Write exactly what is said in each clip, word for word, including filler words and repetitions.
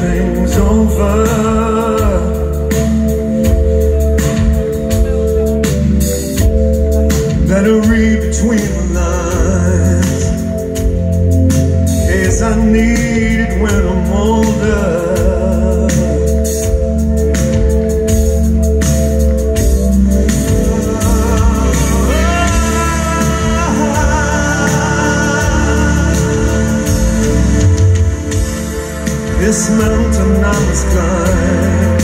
everything's over. Better read between the lines, as I need it when I'm older. This mountain I must climb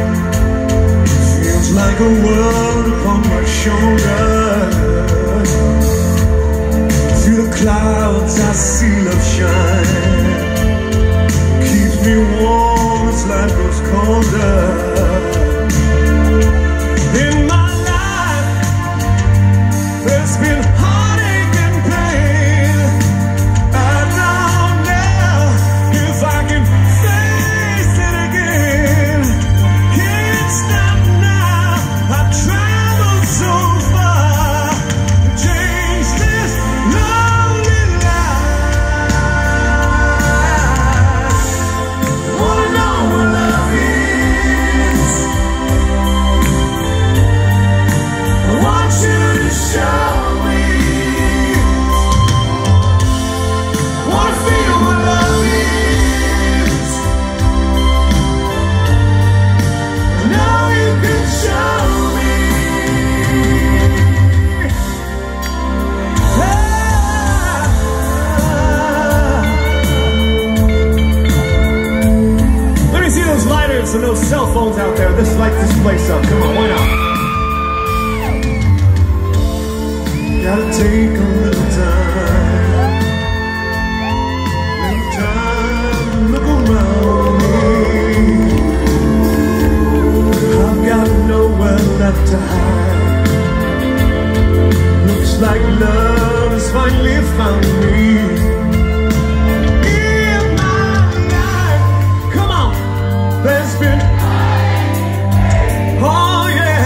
feels like a world upon my shoulders. Through the clouds I see love shine, keeps me warm as life grows colder. In my life there's been heartache and pain. I know now if I can face it again. Can't stop now, I've traveled so far to change this lonely life. Wanna know what love is? I want you to show me. Wanna feel what love is? I know you can show me. Ah. Let me see those lighters and those cell phones out there. Let's light this place up. Come on, why not? Gotta take a little time, little time to look around me. I've got nowhere left to hide. Looks like love has finally found me. In my life, come on, there's been, oh yeah.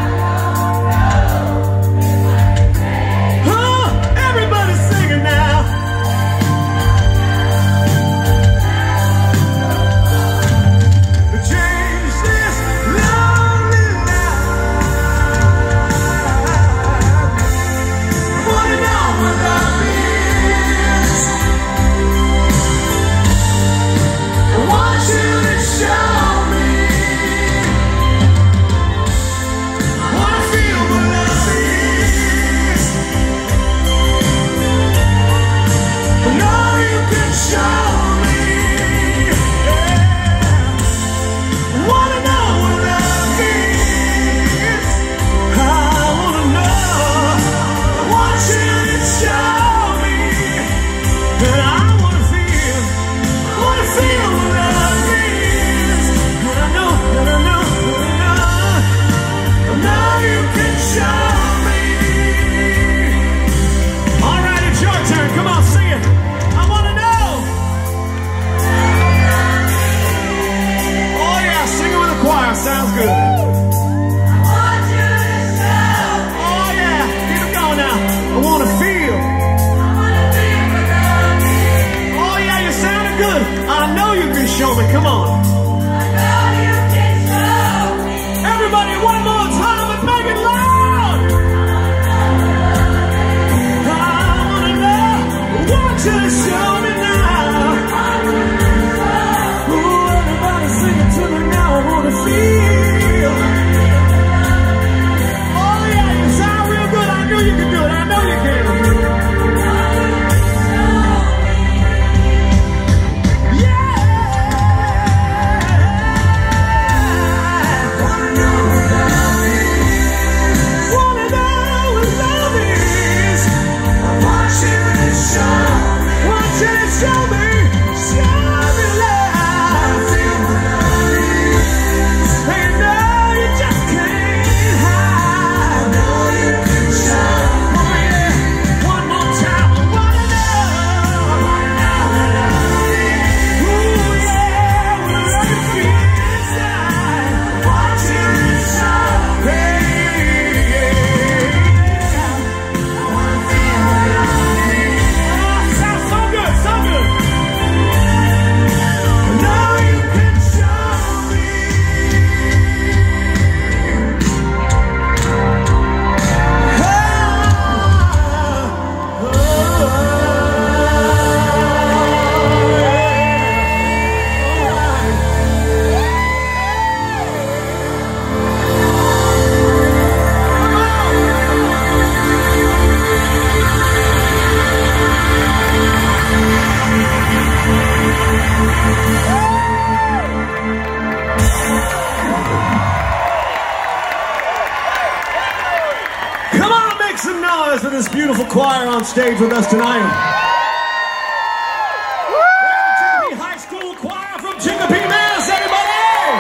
Oh, everybody's singing now. To change this lonely life. Wanna know what love is? noise for this beautiful choir on stage with us tonight. Chicopee High School Choir from Chicopee, Mass, everybody!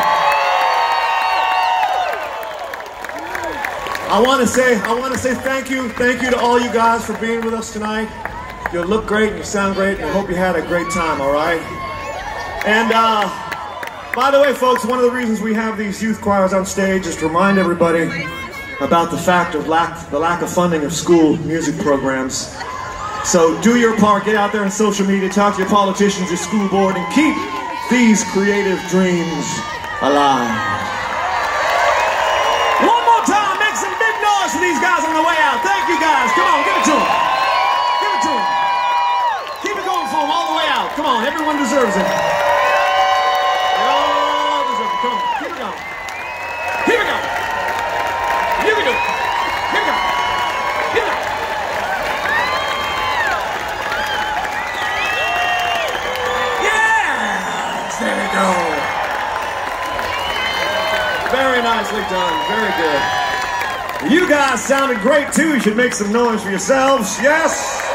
I want to say, I want to say thank you, thank you to all you guys for being with us tonight. You look great and you sound great, and I hope you had a great time, all right? And uh, by the way, folks, one of the reasons we have these youth choirs on stage is to remind everybody about the fact of lack, the lack of funding of school music programs. So do your part, get out there on social media, talk to your politicians, your school board, and keep these creative dreams alive. One more time, make some big noise for these guys on the way out. Thank you guys, come on, give it to them. Give it to them. Keep it going for them all the way out. Come on, everyone deserves it. They all deserve it, come on, keep it going. Keep it going. Here we go. Here we go. Here we go. Yes! There we go. Very nicely done. Very good. You guys sounded great too. You should make some noise for yourselves. Yes?